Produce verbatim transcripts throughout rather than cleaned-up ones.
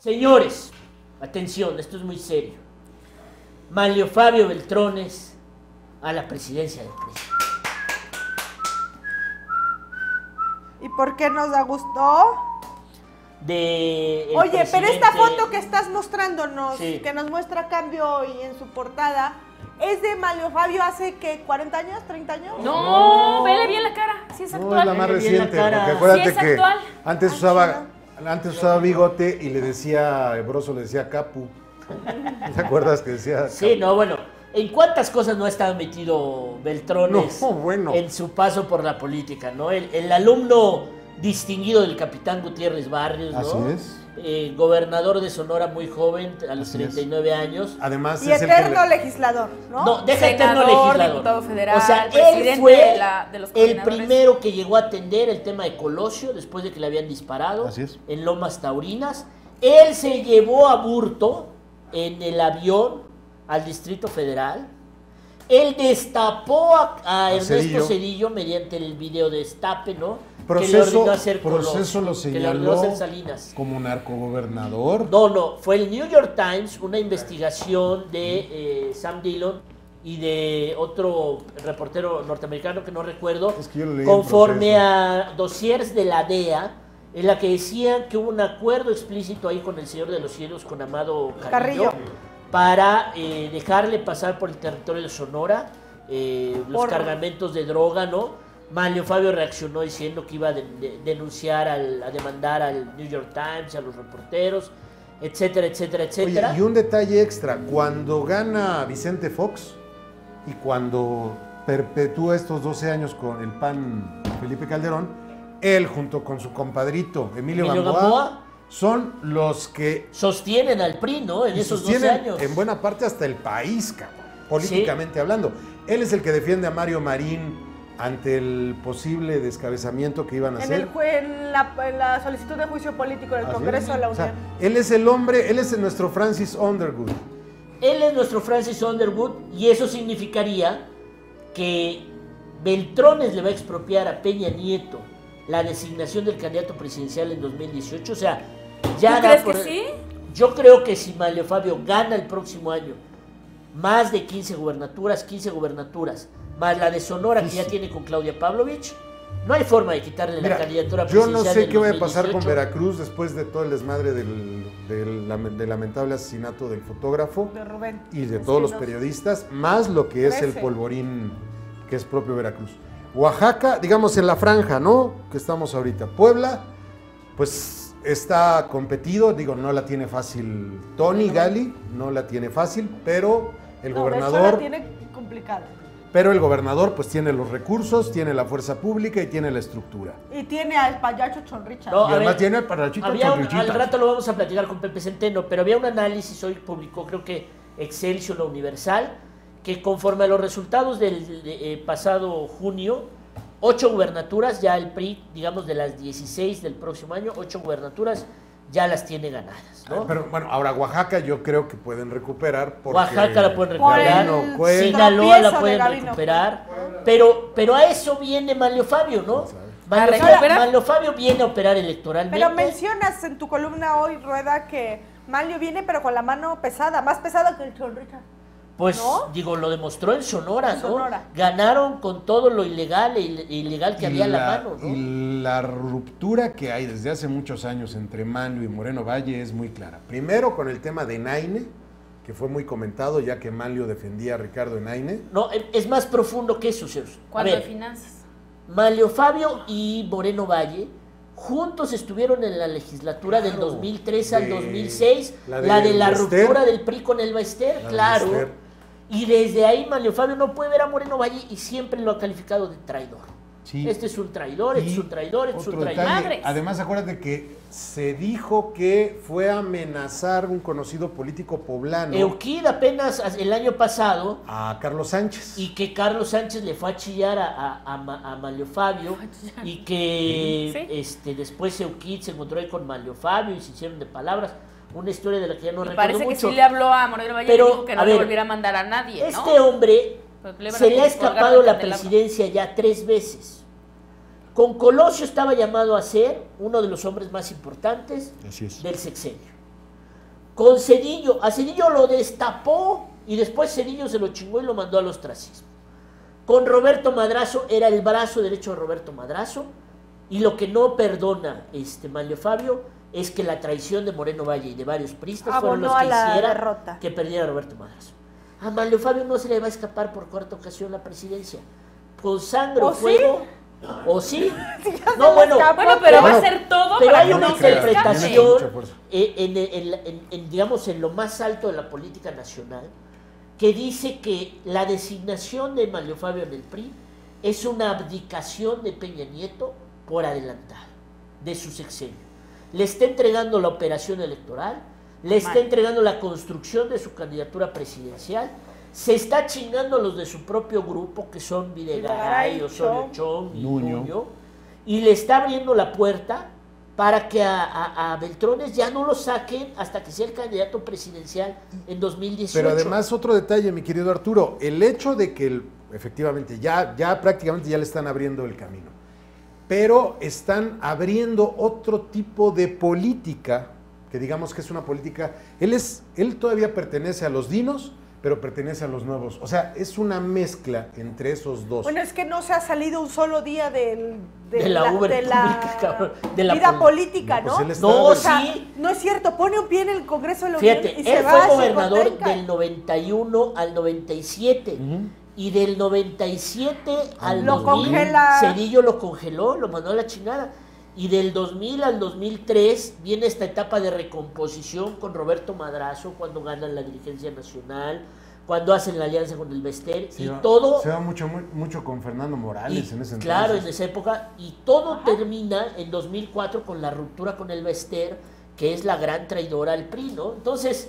Señores, atención, esto es muy serio. Manlio Fabio Beltrones a la presidencia del P R I. ¿Y por qué nos da gusto? De Oye, presidente... pero esta foto que estás mostrándonos, sí. que nos muestra Cambio y en su portada, ¿es de Manlio Fabio hace que cuarenta años, treinta años? No, no, vele bien la cara, sí es actual. No, es la más reciente, porque acuérdate sí es que actual. antes usaba, antes usaba bigote y le decía, Broso le decía Capu. ¿Te acuerdas que decía? Sí, Capu? no, bueno, ¿en cuántas cosas no ha estado metido Beltrones no, bueno. en su paso por la política, ¿no? El, el alumno distinguido del capitán Gutiérrez Barrios, ¿no? Así es. Eh, gobernador de Sonora muy joven, a los Así treinta y nueve años. Además Y es el eterno que le- legislador, ¿no? No, deja eterno Senador, legislador. diputado federal, o sea, él presidente fue de la- de los el coordinadores. primero que llegó a atender el tema de Colosio después de que le habían disparado Así es. en Lomas Taurinas. Él se llevó a Burto en el avión al Distrito Federal. Él destapó a, a A Ernesto Cedillo. Cedillo mediante el video destape, ¿no? que le Proceso, ordenó hacer proceso lo Colosio, que le ordenó señaló hacer Salinas. como narcogobernador. No, no, fue el New York Times, una investigación de eh, Sam Dillon y de otro reportero norteamericano que no recuerdo, Es que yo lo leí en conforme Proceso. a dossiers de la D E A, en la que decían que hubo un acuerdo explícito ahí con el Señor de los Cielos, con Amado Carrillo, Carrillo. para eh, dejarle pasar por el territorio de Sonora eh, los Por- cargamentos de droga, ¿no? Manlio Fabio reaccionó diciendo que iba a de- de- denunciar, al, a demandar al New York Times, a los reporteros, etcétera, etcétera, etcétera. Oye, y un detalle extra, cuando gana Vicente Fox y cuando perpetúa estos doce años con el P A N Felipe Calderón, él junto con su compadrito Emilio, Emilio Gamboa, Gamboa son los que sostienen al P R I, ¿no? En esos doce sostienen años. en buena parte hasta el país, cabrón, políticamente hablando. Él es el que defiende a Mario Marín ante el posible descabezamiento que iban a En, hacer. el, jue- en, la, en la solicitud de juicio político del Así Congreso es. de la O Unión. sea, él es el hombre, él es nuestro Francis Underwood. Él es nuestro Francis Underwood y eso significaría que Beltrones le va a expropiar a Peña Nieto la designación del candidato presidencial en dos mil dieciocho. O sea, ya ¿Tú da crees por- que sí? Yo creo que si Manlio Fabio gana el próximo año más de quince gubernaturas, quince gubernaturas, más la de Sonora que ya tiene con Claudia Pavlovich, no hay forma de quitarle Mira, la candidatura yo presidencial. no sé del qué va a pasar con dos mil dieciocho. Veracruz después de todo el desmadre del, del, lame- del lamentable asesinato del fotógrafo De Rubén. y de todos los Encinos. periodistas, más lo que es el Trece. polvorín que es propio Veracruz. Oaxaca, digamos en la franja, ¿no? Que estamos ahorita. Puebla, pues está competido, digo, no la tiene fácil Tony Gali, no la tiene fácil, pero el No, de hecho, gobernador... la tiene complicada. Pero el gobernador pues tiene los recursos, tiene la fuerza pública y tiene la estructura. Y tiene al payacho Chonricha. No, Y a además ver, tiene para Chito había un- Chonrichita. al rato lo vamos a platicar con Pepe Centeno, pero había un análisis, hoy publicó creo que Excelsior, la Universal, que conforme a los resultados del de, eh, pasado junio, ocho gubernaturas, ya el P R I, digamos de las dieciséis del próximo año, ocho gubernaturas ya las tiene ganadas, ¿no? Pero bueno, ahora Oaxaca yo creo que pueden recuperar porque... Oaxaca la pueden Por recuperar, el Cue- Sinaloa la tropiezo de pueden Gabino. recuperar, pero, pero a eso viene Manlio Fabio, ¿no? Manlio, ¿A Fabio, recuperar? Manlio Fabio viene a operar electoralmente. Pero mencionas en tu columna hoy, Rueda, que Manlio viene pero con la mano pesada, más pesada que el Chonricha. Pues ¿No? digo, lo demostró en Sonora, En ¿no? Sonora. Ganaron con todo lo ilegal e ile- ilegal que y había a la, la, mano, ¿no? y la ruptura que hay desde hace muchos años entre Manlio y Moreno Valle es muy clara. Primero con el tema de Naine, que fue muy comentado ya que Manlio defendía a Ricardo Naine. No, e- es más profundo que eso, Zeus. A Cuando de ver, finanzas. Manlio Fabio y Moreno Valle juntos estuvieron en la legislatura del Claro, dos mil tres al de- dos mil seis, la la de de, la Bester. ruptura del P R I con Elba Ester, La de claro. Bester. Y desde ahí Manlio Fabio no puede ver a Moreno Valle y siempre lo ha calificado de traidor. Sí. Este es un traidor, este es Y un traidor, este es un otro traidor. detalle, Madres. además acuérdate que se dijo que fue a amenazar un conocido político poblano Euquid apenas el año pasado a Carlos Sánchez. y que Carlos Sánchez le fue a chillar a, a, a Ma- a Manlio Fabio y que Sí. este, después Euquid se encontró ahí con Manlio Fabio y se hicieron de palabras. Una historia de la que ya no Y recuerdo parece que mucho. sí le habló a Moreno Valle Pero, y dijo que no a le ver, volviera a mandar a nadie, ¿no? Este hombre Porque le iban se a le ha colgar escapado del la candelabro. presidencia ya tres veces. Con Colosio estaba llamado a ser uno de los hombres más importantes Así es. del sexenio. Con Zedillo, a Zedillo lo destapó y después Zedillo se lo chingó y lo mandó al ostracismo. Con Roberto Madrazo, era el brazo derecho de Roberto Madrazo, y lo que no perdona este Manlio Fabio es que la traición de Moreno Valle y de varios priistas fueron los que hicieron que perdiera Roberto Madrazo. A Manlio Fabio no se le va a escapar por cuarta ocasión la presidencia. Con sangre o fuego... ¿Sí? ¿O sí? sí no, bueno, bueno, pero va a ser todo pero para hay que una no se interpretación en, en, en, en, en, digamos, en lo más alto de la política nacional que dice que la designación de Manlio Fabio en el P R I es una abdicación de Peña Nieto por adelantado de su sexenio. Le está entregando la operación electoral, le está entregando la construcción de su candidatura presidencial, se está chingando a los de su propio grupo, que son Videgaray, Osorio Chong y Nuño. Nuño, y le está abriendo la puerta para que a, a, a Beltrones ya no lo saquen hasta que sea el candidato presidencial en dos mil dieciocho. Pero además otro detalle, mi querido Arturo, el hecho de que el, efectivamente ya, ya prácticamente ya le están abriendo el camino, pero están abriendo otro tipo de política, que digamos que es una política, él, es, él todavía pertenece a los dinos, pero pertenece a los nuevos. O sea, es una mezcla entre esos dos. Bueno, es que no se ha salido un solo día del, de, de la, la, Uber de la, pública, cabrón, de la vida pol política, no, ¿no? Pues no, o sea, sí. No es cierto, pone un pie en el Congreso de la Fíjate, Unión y él se fue va, gobernador se contenga. del noventa y uno al noventa y siete. Uh-huh. Y del noventa y siete al lo dos mil, congela. Zedillo lo congeló, lo mandó a la chingada. Y del dos mil al dos mil tres viene esta etapa de recomposición con Roberto Madrazo, cuando ganan la dirigencia nacional, cuando hacen la alianza con el Bester, se y va, todo... Se va mucho, muy, mucho con Fernando Morales y, en ese entonces. Claro, en esa época, y todo Ajá. termina en dos mil cuatro con la ruptura con el Bester, que es la gran traidora al P R I, ¿no? Entonces...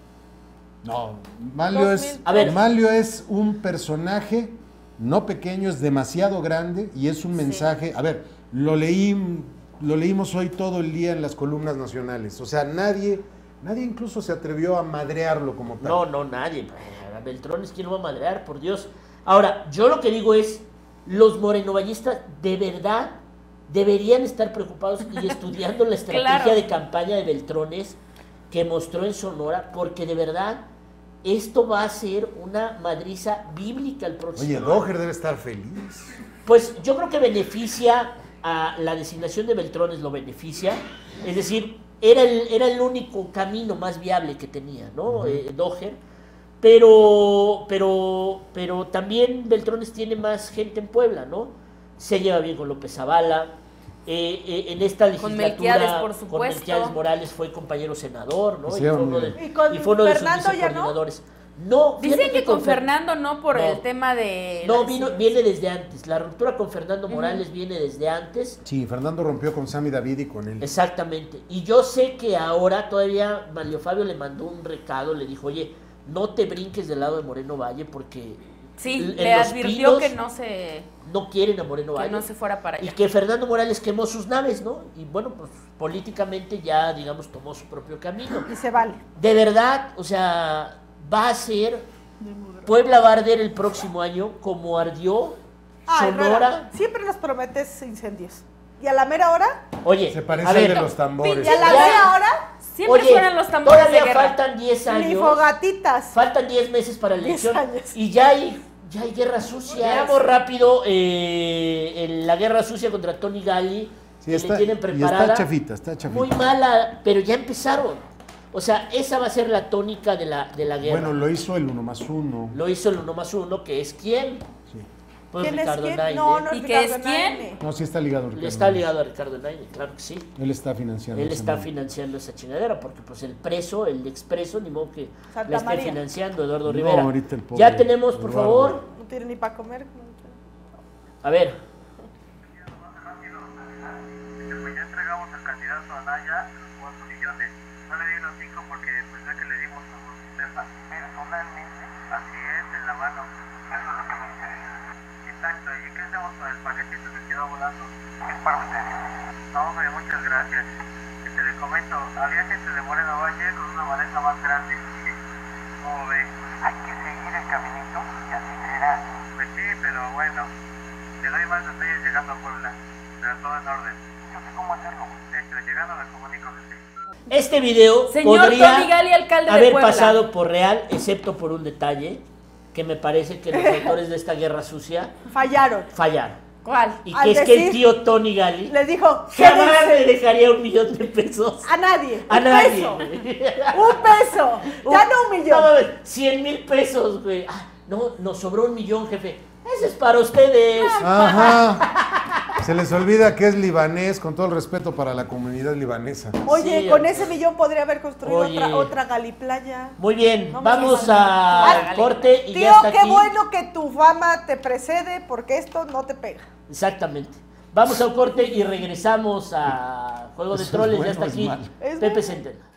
No, Manlio es, a ver, Manlio es un personaje no pequeño, es demasiado grande y es un mensaje, sí. A ver, lo leí, lo leímos hoy todo el día en las columnas nacionales, o sea, nadie, nadie incluso se atrevió a madrearlo como tal. No, no, nadie, a Beltrones, ¿quién lo va a madrear? Por Dios. Ahora, yo lo que digo es, los morenovallistas de verdad deberían estar preocupados y estudiando la estrategia claro. de campaña de Beltrones que mostró en Sonora, porque de verdad esto va a ser una madriza bíblica el próximo Oye, año. Doher debe estar feliz. Pues yo creo que beneficia a la designación de Beltrones, lo beneficia. Es decir, era el, era el único camino más viable que tenía, ¿no? Uh-huh. eh, Doher. Pero, pero, pero también Beltrones tiene más gente en Puebla, ¿no? Se lleva bien con López Zavala. Eh, eh, en esta legislatura, con Melquiades, por supuesto. Con Melquiades Morales fue compañero senador, ¿no? Sí, y, fue uno de, y, con y fue uno de sus Fernando vicecoordinadores. No, dicen que, que con con Fernando no por no, el tema de... No, vino, viene desde antes. La ruptura con Fernando Morales uh-huh. viene desde antes. Sí, Fernando rompió con Sammy David y con él. Exactamente. Y yo sé que ahora todavía Manlio Fabio le mandó un recado, le dijo, oye, no te brinques del lado de Moreno Valle porque... Sí, le advirtió que no se... No quieren a Moreno Valle. Que no se fuera para allá. Y que Fernando Morales quemó sus naves, ¿no? Y bueno, pues políticamente ya, digamos, tomó su propio camino. Y se vale. De verdad, o sea, va a ser... Puebla va a arder el próximo año como ardió Ay, Sonora. Rara. Siempre nos prometes incendios. ¿Y a la mera hora? Oye, se parece a ver, de los tambores. ¿Y a la mera hora? Siempre Oye, suenan los tambores todavía de guerra. faltan diez años. Ni fogatitas. Faltan diez meses para la elección. Y ya hay, ya hay guerra sucia. Veamos rápido eh, en la guerra sucia contra Tony Gali. Sí, que está, le tienen preparada. Y está chafita, está chafita. Muy mala, pero ya empezaron. O sea, esa va a ser la tónica de la, de la guerra. Bueno, lo hizo el uno más uno. Lo hizo el uno más uno, que es quién. Sí. Pues ¿Quién Ricardo es quién? Naine. No, no ¿Y es qué es Ricardo quién? Naine. No, sí está ligado a Ricardo. Está ligado a Ricardo Naine, claro que sí. Él está financiando. Él está madre. financiando esa chingadera, porque pues el preso, el expreso, ni modo que Santa la esté María. financiando Eduardo No, Rivera. ahorita el pobre Ya tenemos, por Eduardo. favor. No tiene ni para comer. A ver. Pues ya entregamos al candidato Anaya los cuatro millones. No le di los cinco porque pues ya que le dimos a los personalmente. Así es, en la mano. Eso es lo que me interesa. Exacto. ¿Y qué hacemos con el paquetito que quedó volando? Es para ustedes. No, hombre, muchas gracias. Este, le comento, había gente de Moreno Valle con una maleta más grande. ¿Cómo ve? Hay que seguir el caminito y así será. Pues sí, pero bueno. Te doy más detalles llegando a Puebla. Pero todo en orden. Yo sé cómo hacerlo. Hecho, llegando me comunico. Este video Señor podría Tony Gali, alcalde de haber Puebla. pasado por real, excepto por un detalle que me parece que los autores de esta guerra sucia Fallaron. fallaron. ¿Cuál? Y Al que es que el decir- tío Tony Gali Les dijo, jamás "Quédense". le dejaría un millón de pesos A nadie. a un nadie. Peso. Un peso. Ya no un millón. No, mames, cien mil pesos, güey. Ah, no, nos sobró un millón, jefe. Ese es para ustedes. Ajá. Se les olvida que es libanés, con todo el respeto para la comunidad libanesa. Oye, Sí, con hombre. ese millón podría haber construido Oye. otra, otra Galiplaya. Muy bien, Vamos vamos a- a Ah, corte y Tío, ya está qué aquí. bueno que tu fama te precede porque esto no te pega. Exactamente. Vamos a un corte y regresamos a Juego de ¿Eso es Troles. bueno Ya está o es aquí malo? Es Pepe bueno. Centeno.